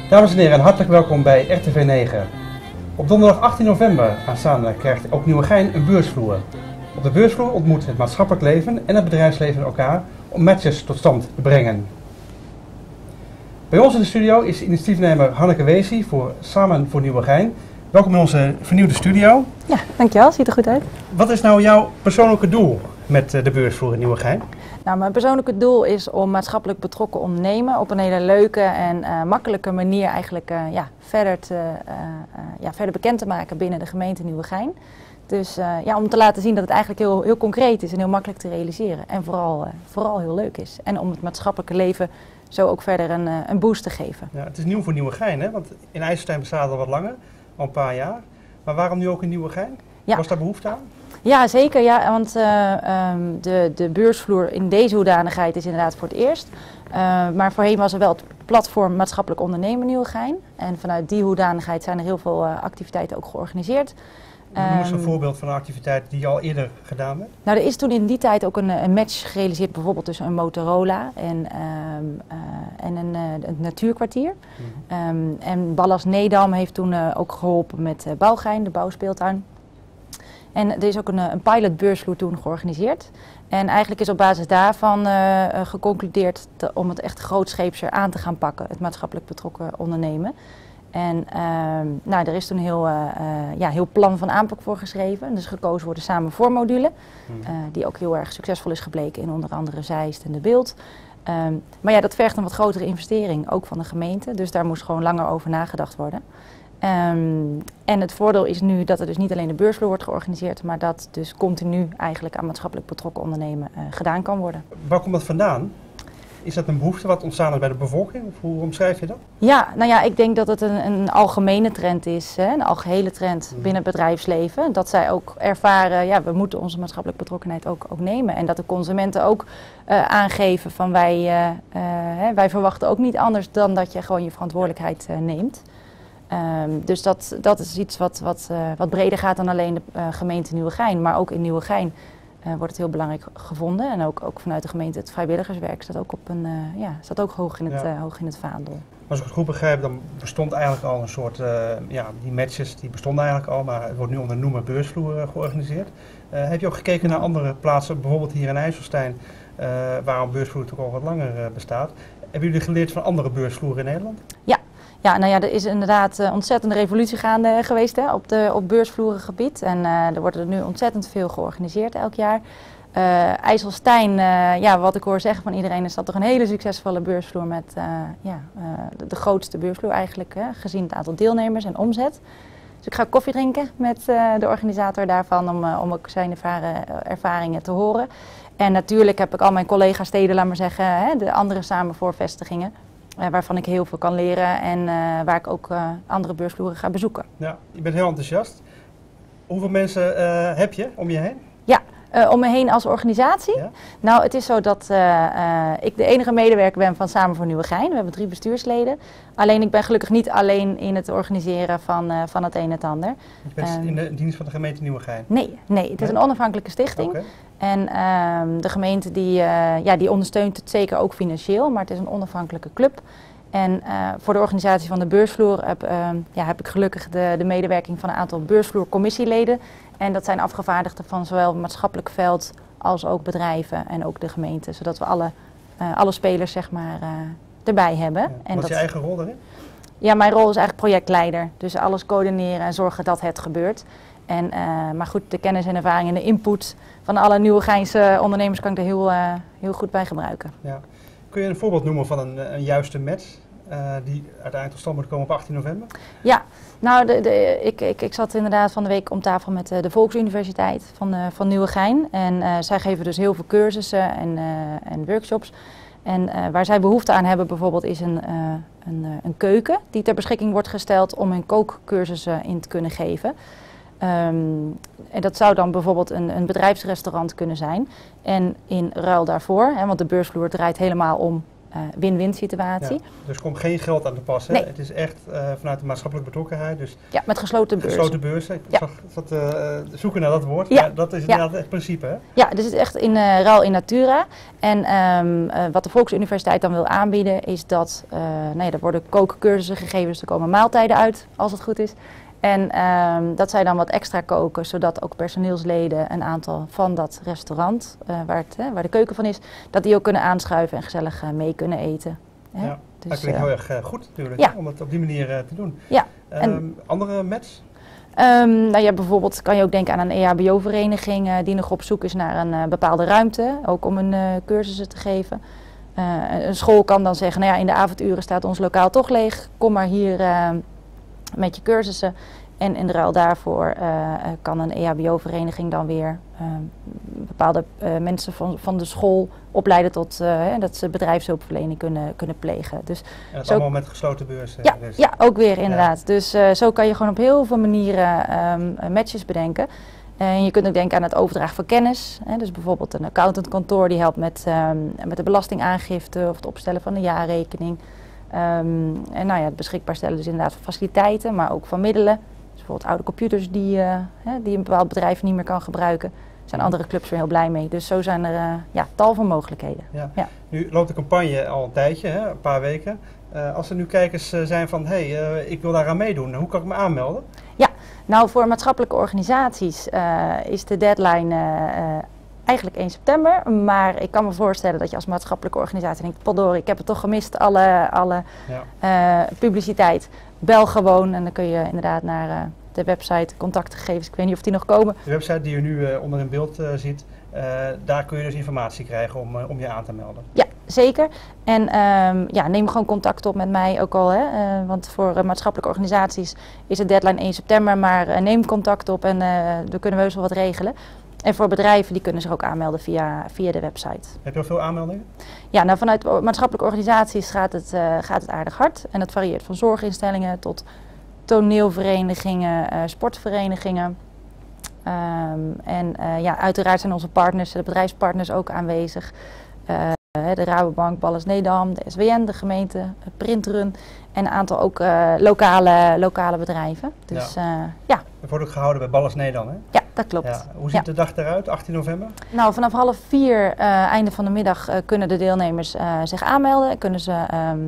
Dames en heren, hartelijk welkom bij RTV 9. Op donderdag 18 november aanstaande krijgt ook Nieuwegein een beursvloer. Op de beursvloer ontmoet het maatschappelijk leven en het bedrijfsleven elkaar om matches tot stand te brengen. Bij ons in de studio is initiatiefnemer Hanneke Weesie voor Samen voor Nieuwegein. Welkom in onze vernieuwde studio. Ja, dankjewel. Ziet er goed uit. Wat is nou jouw persoonlijke doel met de beursvloer in Nieuwegein? Nou, mijn persoonlijke doel is om maatschappelijk betrokken ondernemen op een hele leuke en makkelijke manier eigenlijk verder bekend te maken binnen de gemeente Nieuwegein. Dus om te laten zien dat het eigenlijk heel concreet is en heel makkelijk te realiseren. En vooral heel leuk is. En om het maatschappelijke leven zo ook verder een boost te geven. Ja, het is nieuw voor Nieuwegein, hè? Want in IJsselstein bestaat het al wat langer, al een paar jaar. Maar waarom nu ook in Nieuwegein? Ja. Was daar behoefte aan? Ja, zeker. Ja, want de beursvloer in deze hoedanigheid is inderdaad voor het eerst. Maar voorheen was er wel het platform Maatschappelijk Ondernemen Nieuwegein. En vanuit die hoedanigheid zijn er heel veel activiteiten ook georganiseerd. Noem eens een voorbeeld van een activiteit die je al eerder gedaan hebt. Nou, er is toen in die tijd ook een match gerealiseerd, bijvoorbeeld tussen een Motorola en een natuurkwartier. En Ballas Nedam heeft toen ook geholpen met Bouwgein, de bouwspeeltuin. En er is ook een pilotbeursvloer toen georganiseerd. En eigenlijk is op basis daarvan geconcludeerd om het echt grootscheepser aan te gaan pakken, het maatschappelijk betrokken ondernemen. En er is toen heel plan van aanpak voor geschreven. Dus gekozen voor de Samen voor module, die ook heel erg succesvol is gebleken in onder andere Zeist en De Bilt. Maar ja, dat vergt een wat grotere investering, ook van de gemeente. Dus daar moest gewoon langer over nagedacht worden. En het voordeel is nu dat er dus niet alleen de beursvloer wordt georganiseerd, maar dat dus continu eigenlijk aan maatschappelijk betrokken ondernemen gedaan kan worden. Waar komt dat vandaan? Is dat een behoefte wat ontstaan is bij de bevolking? Of hoe omschrijf je dat? Ja, nou ja, ik denk dat het een algemene trend is, een algehele trend binnen het bedrijfsleven. Dat zij ook ervaren, we moeten onze maatschappelijk betrokkenheid ook nemen. En dat de consumenten ook aangeven van wij verwachten ook niet anders dan dat je gewoon je verantwoordelijkheid neemt. Dus dat is iets wat breder gaat dan alleen de gemeente Nieuwegein. Maar ook in Nieuwegein wordt het heel belangrijk gevonden. En ook vanuit de gemeente het vrijwilligerswerk staat ook hoog in het vaandel. Als ik het goed begrijp, dan bestond eigenlijk al een soort, die matches die bestonden eigenlijk al, maar het wordt nu onder de noemer beursvloer georganiseerd. Heb je ook gekeken naar andere plaatsen, bijvoorbeeld hier in IJsselstein, waar een beursvloer toch al wat langer bestaat. Hebben jullie geleerd van andere beursvloeren in Nederland? Ja, nou ja, er is inderdaad een ontzettende revolutie gaande geweest op beursvloerengebied. En er wordt er nu ontzettend veel georganiseerd elk jaar. IJsselstein, wat ik hoor zeggen van iedereen, is dat toch een hele succesvolle beursvloer met de grootste beursvloer eigenlijk, gezien het aantal deelnemers en omzet. Dus ik ga koffie drinken met de organisator daarvan om ook zijn ervaringen te horen. En natuurlijk heb ik al mijn collega-steden, laat maar zeggen, de andere samenvoorvestigingen. Waarvan ik heel veel kan leren en waar ik ook andere beursvloeren ga bezoeken. Ja, je bent heel enthousiast. Hoeveel mensen heb je om je heen? Ja, om me heen als organisatie? Ja? Nou, het is zo dat ik de enige medewerker ben van Samen voor Nieuwegein. We hebben 3 bestuursleden. Alleen ik ben gelukkig niet alleen in het organiseren van het een en het ander. Je bent in de dienst van de gemeente Nieuwegein? Nee, het is een onafhankelijke stichting. Okay. En de gemeente die ondersteunt het zeker ook financieel, maar het is een onafhankelijke club. En voor de organisatie van de beursvloer heb ik gelukkig de medewerking van een aantal beursvloercommissieleden. En dat zijn afgevaardigden van zowel het maatschappelijk veld als ook bedrijven en ook de gemeente. Zodat we alle spelers zeg maar erbij hebben. Ja. En wat is je eigen rol daarin? Ja, mijn rol is eigenlijk projectleider. Dus alles coördineren en zorgen dat het gebeurt. Maar goed, de kennis en ervaring en de input van alle Nieuwegeinse ondernemers kan ik er heel goed bij gebruiken. Ja. Kun je een voorbeeld noemen van een juiste match die uiteindelijk tot stand moet komen op 18 november? Ja, nou ik zat inderdaad van de week om tafel met de Volksuniversiteit van Nieuwegein. En zij geven dus heel veel cursussen en workshops. En waar zij behoefte aan hebben bijvoorbeeld is een keuken die ter beschikking wordt gesteld om hun kookcursussen in te kunnen geven. En dat zou dan bijvoorbeeld een bedrijfsrestaurant kunnen zijn. En in ruil daarvoor, want de beursvloer draait helemaal om win-win situatie. Ja, dus er komt geen geld aan te passen. Nee. Het is echt vanuit de maatschappelijke betrokkenheid. Dus Ja, met gesloten beurzen. gesloten beurzen. Ik Ja. zat zoeken naar dat woord. Ja. Maar dat is inderdaad het principe. Hè? Ja, dus het is echt in ruil in natura. En wat de Volksuniversiteit dan wil aanbieden is dat er worden kookcursussen gegeven, dus er komen maaltijden uit als het goed is. En dat zij dan wat extra koken, zodat ook personeelsleden een aantal van dat restaurant, waar de keuken van is, dat die ook kunnen aanschuiven en gezellig mee kunnen eten. Hè? Ja, Dus, dat klinkt heel erg goed natuurlijk, ja. om het op die manier te doen. Ja. Andere match? Bijvoorbeeld kan je ook denken aan een EHBO-vereniging die nog op zoek is naar een bepaalde ruimte, ook om hun cursussen te geven. Een school kan dan zeggen, in de avonduren staat ons lokaal toch leeg, kom maar hier met je cursussen. En in de ruil daarvoor kan een EHBO-vereniging dan weer bepaalde mensen van de school opleiden tot dat ze bedrijfshulpverlening kunnen plegen. Dus En dat allemaal met gesloten beurzen? Ja, ook weer inderdaad. Ja. Dus zo kan je gewoon op heel veel manieren matches bedenken. En je kunt ook denken aan het overdragen van kennis. Dus bijvoorbeeld een accountantkantoor die helpt met de belastingaangifte of het opstellen van een jaarrekening. En het beschikbaar stellen dus inderdaad van faciliteiten, maar ook van middelen. Dus bijvoorbeeld oude computers die een bepaald bedrijf niet meer kan gebruiken. Daar zijn andere clubs weer heel blij mee. Dus zo zijn er tal van mogelijkheden. Ja. Ja. Nu loopt de campagne al een tijdje, een paar weken. Als er nu kijkers zijn van, ik wil daaraan meedoen, hoe kan ik me aanmelden? Ja, nou voor maatschappelijke organisaties is de deadline eigenlijk 1 september. Maar ik kan me voorstellen dat je als maatschappelijke organisatie denkt, potdorie, ik heb het toch gemist, alle publiciteit. Bel gewoon en dan kun je inderdaad naar de website, contactgegevens, ik weet niet of die nog komen. De website die je nu onder in beeld ziet, daar kun je dus informatie krijgen om je aan te melden. Ja, zeker. En neem gewoon contact op met mij ook al. Want voor maatschappelijke organisaties is de deadline 1 september. Maar neem contact op en dan kunnen we heus wel wat regelen. En voor bedrijven die kunnen zich ook aanmelden via de website. Heb je al veel aanmeldingen? Ja, nou vanuit maatschappelijke organisaties gaat het aardig hard. En dat varieert van zorginstellingen tot toneelverenigingen, sportverenigingen. Uiteraard zijn onze partners, de bedrijfspartners ook aanwezig. De Rabobank, Ballas Nedam, de SWN, de gemeente, Printrun en een aantal ook lokale bedrijven. Dus ja. Dat wordt ook gehouden bij Ballas Nedam, hè? Ja, dat klopt. Ja. Hoe ziet de dag eruit, 18 november? Nou, vanaf 3:30, einde van de middag, kunnen de deelnemers zich aanmelden. Kunnen ze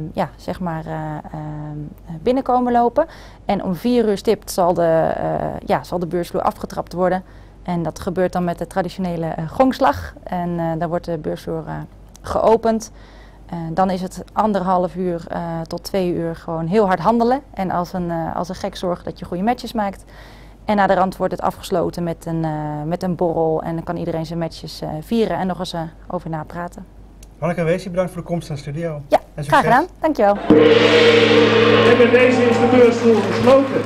binnenkomen lopen. En om 4 uur stipt zal de beursvloer afgetrapt worden. En dat gebeurt dan met de traditionele gongslag. En dan wordt de beursvloer geopend. Dan is het 1,5 uur tot 2 uur gewoon heel hard handelen. En als een gek zorgen dat je goede matches maakt. En naderhand wordt het afgesloten met een borrel. En dan kan iedereen zijn matches vieren en nog eens over napraten. Hanneke Weesie, bedankt voor de komst naar de studio. Ja, graag gedaan. Dankjewel. En met deze is de beursvloer gesloten.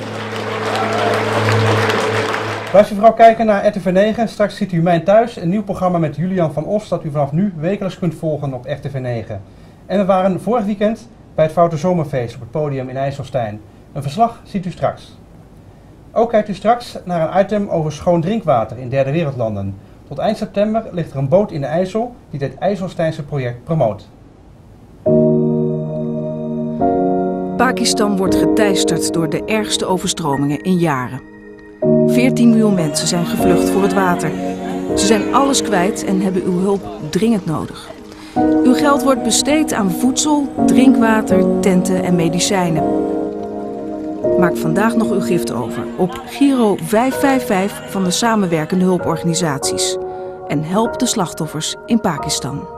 Blijf u vooral kijken naar RTV 9. Straks ziet u Mijn Thuis, een nieuw programma met Julian van Os dat u vanaf nu wekelijks kunt volgen op RTV 9. En we waren vorig weekend bij het Foute Zomerfeest op het podium in IJsselstein. Een verslag ziet u straks. Ook kijkt u straks naar een item over schoon drinkwater in derde wereldlanden. Tot eind september ligt er een boot in de IJssel die dit IJsselsteinse project promoot. Pakistan wordt geteisterd door de ergste overstromingen in jaren. 14 miljoen mensen zijn gevlucht voor het water. Ze zijn alles kwijt en hebben uw hulp dringend nodig. Uw geld wordt besteed aan voedsel, drinkwater, tenten en medicijnen. Maak vandaag nog uw gift over op Giro 555 van de samenwerkende hulporganisaties. En help de slachtoffers in Pakistan.